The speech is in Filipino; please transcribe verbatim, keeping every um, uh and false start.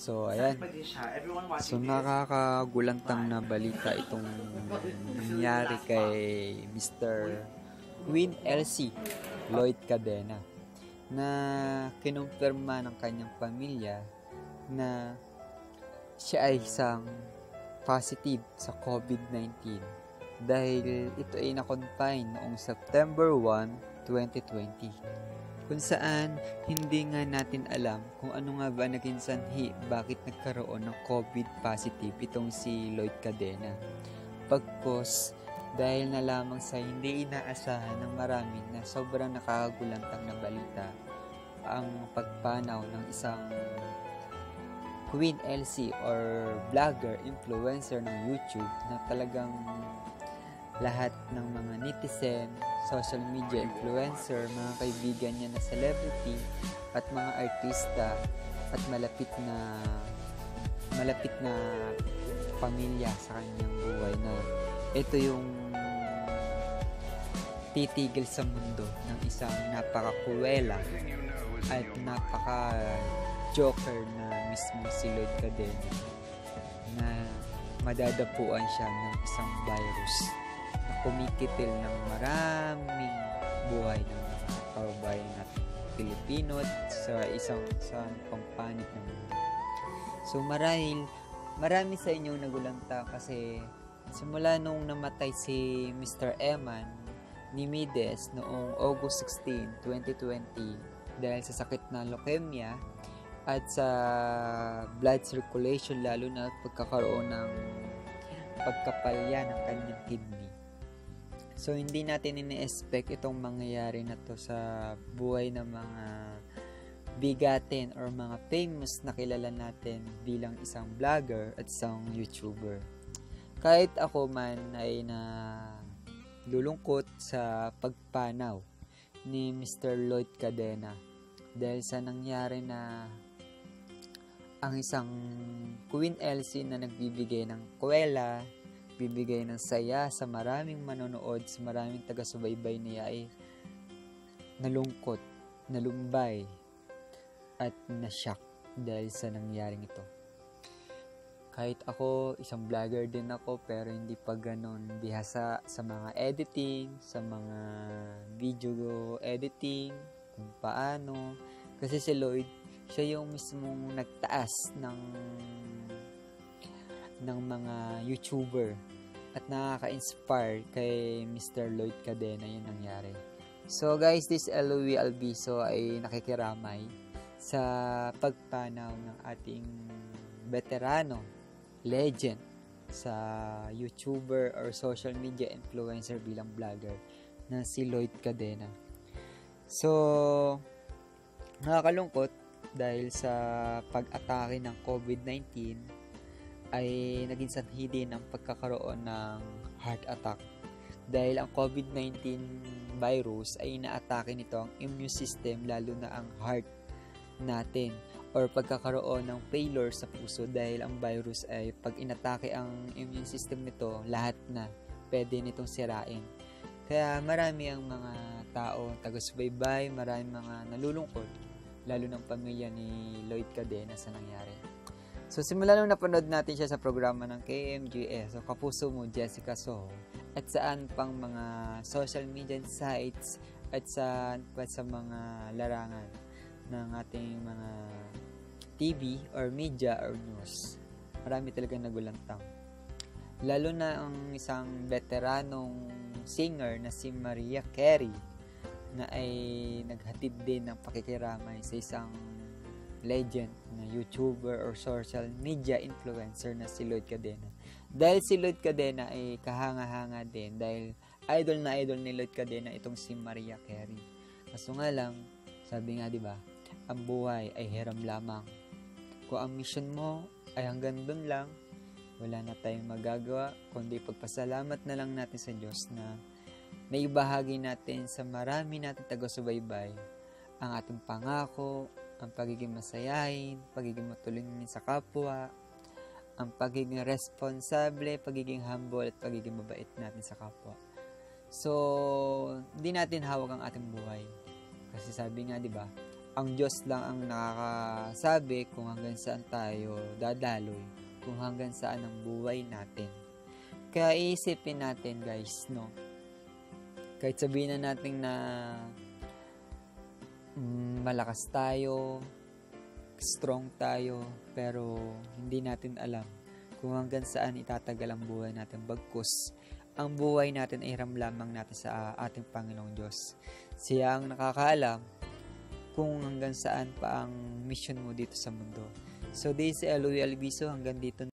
So, ayan. So, nakakagulantang na balita itong nangyari kay mister Queen Elsie Lloyd Cadena na kinumpirma ng kanyang pamilya na siya ay isang positive sa COVID nineteen dahil ito ay na-confine noong September first, twenty twenty, kung saan hindi nga natin alam kung ano nga ba naging sanhi bakit nagkaroon ng COVID positive itong si Lloyd Cadena. Pagkos dahil na lamang sa hindi inaasahan ng marami na sobrang nakakagulantang na balita ang pagpanaw ng isang Queen Elsie or vlogger, influencer ng YouTube na talagang lahat ng mga netizen, social media influencer, mga kaibigan niya na celebrity at mga artista at malapit na malapit na pamilya sa kanyang buhay na ito yung titigil sa mundo ng isang napaka-kuwela at napaka-joker na mismo si Lloyd Cadena na madadapuan siya ng isang virus na kumikitil ng maraming buhay ng mga kababayan natin Pilipino at sa isang sa pampanik ng mundo. So marahil marami sa inyong nagulanta kasi simula nung namatay si mister Eman Nimides noong August sixteenth, twenty twenty dahil sa sakit na leukemia at sa blood circulation, lalo na pagkakaroon ng pagkapalya ng kanyang kidney. So hindi natin ini-expect itong mangyayari na to sa buhay ng mga bigatin or mga famous na kilala natin bilang isang vlogger at isang YouTuber. Kahit ako man ay na lulungkot sa pagpanaw ni mister Lloyd Cadena dahil sa nangyari na ang isang Queen Elsie na nagbibigay ng kwela, bibigay ng saya sa maraming manonood, sa maraming taga-subaybay niya ay nalungkot, nalumbay at nashock dahil sa nangyaring ito. Kahit ako, isang vlogger din ako pero hindi pa ganon bihasa sa mga editing, sa mga video editing, kung paano. Kasi si Lloyd, siya yung mismong nagtaas ng ng mga YouTuber at nakaka-inspire kay mister Lloyd Cadena yung nangyari. So guys, this Eloy Albiso ay nakikiramay sa pagpanaw ng ating veterano, legend sa YouTuber or social media influencer bilang vlogger na si Lloyd Cadena. So, nakakalungkot dahil sa pag-atake ng COVID nineteen ay naging sanhi din ang pagkakaroon ng heart attack. Dahil ang COVID nineteen virus ay inaatake nito ang immune system, lalo na ang heart natin, or pagkakaroon ng failure sa puso dahil ang virus ay pag inatake ang immune system nito, lahat na pwede nitong sirain. Kaya marami ang mga tao taga-subaybay, marami mga nalulungkot, lalo ng pamilya ni Lloyd Cadena sa nangyari. So simula nung napanood natin siya sa programa ng K M G S, so Kapuso Mo, Jessica Soho, at saan pang mga social media sites at sa, at sa mga larangan ng ating mga T V or media or news. Marami talagang nagulantang. Lalo na ang isang veteranong singer na si Mariah Carey na ay naghatid din ng pakikiramay sa isang legend na YouTuber or social media influencer na si Lloyd Cadena. Dahil si Lloyd Cadena ay kahanga-hanga din dahil idol na idol ni Lloyd Cadena itong si Mariah Carey. Kaso nga lang, sabi nga 'di ba, ang buhay ay hiram lamang. Kung ang mission mo ay hanggang doon lang, wala na tayong magagawa kundi pagpasalamat na lang natin sa Diyos na naibahagi natin sa marami natin taga-subaybay ang ating pangako, ang pagiging masayahin, pagiging matulungin sa kapwa, ang pagiging responsable, pagiging humble at pagiging mabait natin sa kapwa. So, hindi natin hawak ang ating buhay. Kasi sabi nga 'di ba, ang Diyos lang ang nakakasabi kung hanggang saan tayo dadaloy, kung hanggang saan ang buhay natin. Kaya iisipin natin guys, no? Kahit sabihin na natin na mm, malakas tayo, strong tayo, pero hindi natin alam kung hanggang saan itatagal ang buhay natin. Bagkus, ang buhay natin ay hiram lamang natin sa ating Panginoong Diyos. Siya ang nakakaalam kung hanggang saan pa ang mission mo dito sa mundo. So, this is Eloy Albiso. Hanggang dito